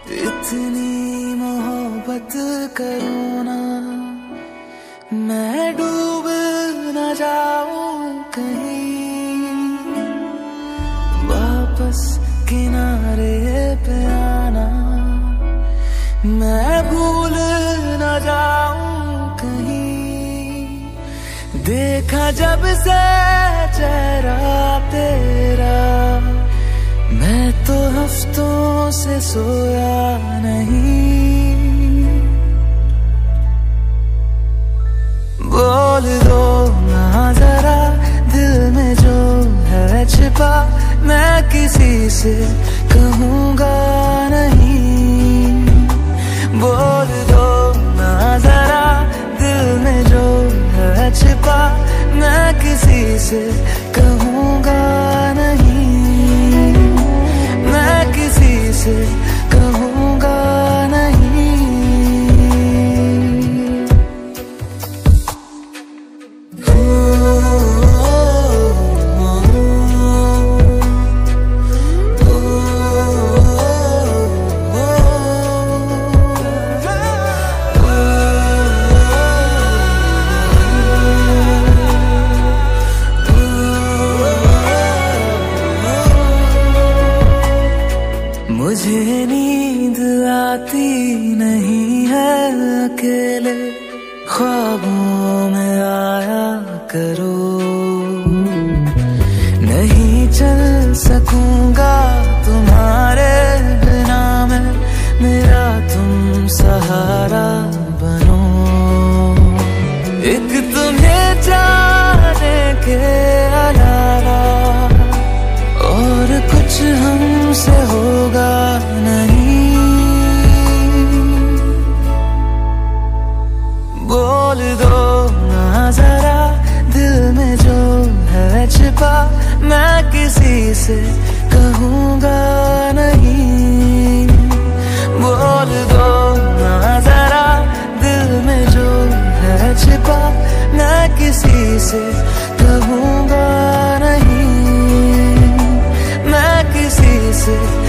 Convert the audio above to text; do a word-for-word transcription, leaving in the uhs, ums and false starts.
इतनी मोहब्बत करूँ ना, मैं डूब न जाऊं कहीं। वापस किनारे पे आना, मैं भूल न जाऊं कहीं। देखा जब से चेहरा तेरा, मैं तो हफ्तों से सोया नहीं। बोल दो ना जरा दिल में जो है छिपा, मैं किसी से कहूँगा नहीं। बोल दो ना जरा दिल में जो है छिपा, मैं किसी से कहूँगा नहीं। मैं किसी से कहूँगा नहीं। मुझे नींद आती नहीं है अकेले, ख्वाबों में आया करो। नहीं चल सकूंगा तुम्हारे बिना मैं, मेरा तुम सहारा बनो। एक तुम्हें जाने के अलावा और कुछ हमसे होगा नहीं। बोल दो ना जरा दिल में जो है छिपा, मैं किसी से कहूँगा नहीं। बोल दो ना जरा दिल में जो है छिपा, मैं किसी से कहूँगा नहीं। मैं किसी से